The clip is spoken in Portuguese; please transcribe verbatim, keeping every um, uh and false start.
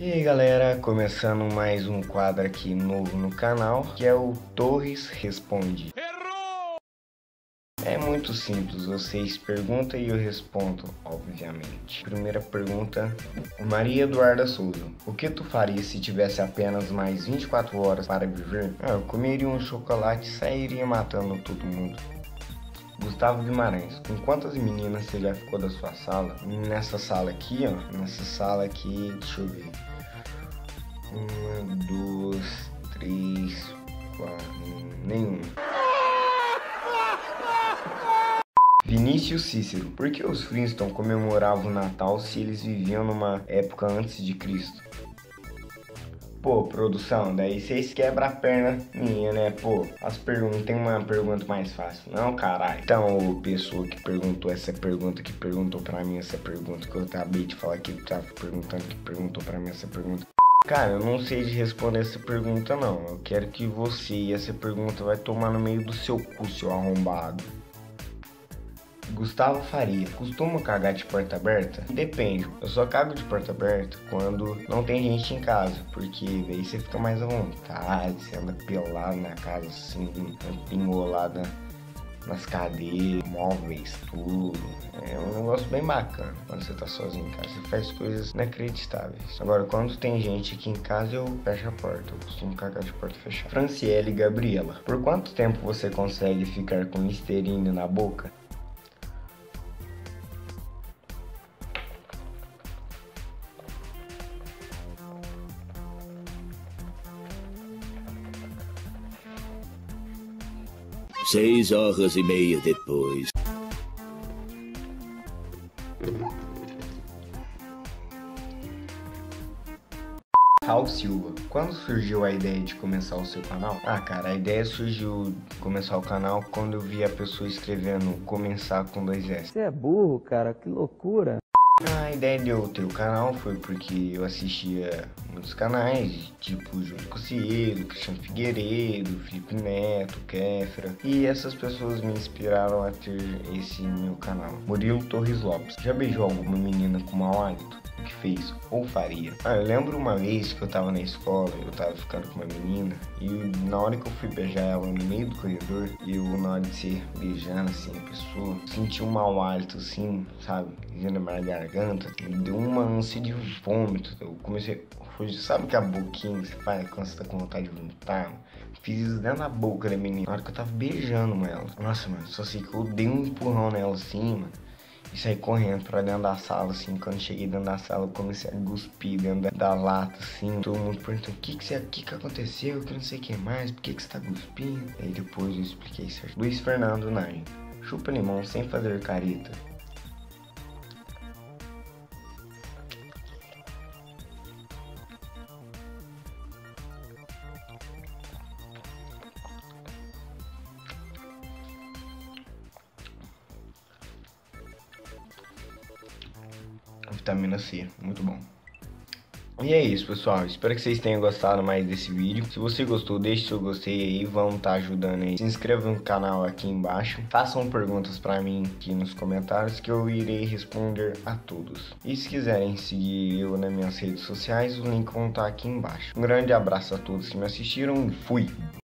E aí galera, começando mais um quadro aqui novo no canal, que é o Torres Responde. Errou! É muito simples, vocês perguntam e eu respondo, obviamente. Primeira pergunta, Maria Eduarda Souza. O que tu faria se tivesse apenas mais vinte e quatro horas para viver? Ah, eu comeria um chocolate e sairia matando todo mundo. Gustavo Guimarães, com quantas meninas você já ficou da sua sala? Nessa sala aqui, ó, nessa sala aqui, deixa eu ver. Uma, duas, três, quatro, nenhuma. Vinícius Cícero, por que os Flintstones comemoravam o Natal se eles viviam numa época antes de Cristo? Pô, produção, daí vocês quebram a perna minha, né? Pô, as perguntas, tem uma pergunta mais fácil. Não, caralho. Então, o pessoa que perguntou essa pergunta, que perguntou pra mim essa pergunta, que eu acabei de falar que tava perguntando, que perguntou pra mim essa pergunta. Cara, eu não sei de responder essa pergunta, não. Eu quero que você e essa pergunta vai tomar no meio do seu cu, seu arrombado. Gustavo Faria, costuma cagar de porta aberta? Depende, eu só cago de porta aberta quando não tem gente em casa, porque daí você fica mais à vontade, você anda pelado na casa assim, pingolada nas cadeiras, móveis, tudo. É um negócio bem bacana quando você tá sozinho em casa, você faz coisas inacreditáveis. Agora, quando tem gente aqui em casa, eu fecho a porta, eu costumo cagar de porta fechada. Franciele Gabriela, por quanto tempo você consegue ficar com Listerine na boca? Seis horas e meia depois. Raul Silva, quando surgiu a ideia de começar o seu canal? Ah, cara, a ideia surgiu de começar o canal quando eu vi a pessoa escrevendo começar com dois S. Você é burro, cara, que loucura. A ideia de eu ter o canal foi porque eu assistia muitos canais, tipo Júlio Cocielo, Cristiano Figueiredo, Felipe Neto, Kéfera, e essas pessoas me inspiraram a ter esse meu canal. Murilo Torres Lopes, já beijou alguma menina com mau hálito? O que fez ou faria? Ah, eu lembro uma vez que eu tava na escola, eu tava ficando com uma menina, e na hora que eu fui beijar ela no meio do corredor, e eu, na hora de ser beijando assim a pessoa, senti um mau hálito assim, sabe, na minha garganta, me deu uma ânsia de vômito. Eu comecei, sabe que a boquinha que você faz quando você tá com vontade de vomitar? Fiz isso dentro da boca da menina, na hora que eu tava beijando ela. Nossa, mano, só sei que eu dei um empurrão nela assim, mano, e saí correndo pra dentro da sala, assim. Quando cheguei dentro da sala, eu comecei a cuspir dentro da, da lata, assim. Todo mundo perguntou, o que que, você, que que aconteceu, que não sei o que mais, por que que você tá cuspindo? Aí depois eu expliquei certo. Luiz Fernando Nagem, chupa limão sem fazer careta. Vitamina C, muito bom. E é isso, pessoal, espero que vocês tenham gostado mais desse vídeo. Se você gostou, deixe seu gostei aí, vamos estar ajudando aí. Se inscreva no canal aqui embaixo, façam perguntas pra mim aqui nos comentários que eu irei responder a todos. E se quiserem seguir eu nas minhas redes sociais, o link vão estar aqui embaixo. Um grande abraço a todos que me assistiram e fui!